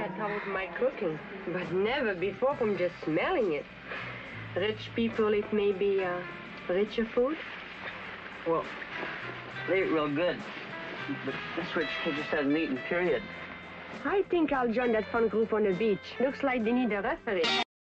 that about my cooking, but never before from just smelling it. Rich people eat maybe richer food? Well, they eat real good. But this rich kid just hasn't eaten, period. I think I'll join that fun group on the beach. Looks like they need a referee.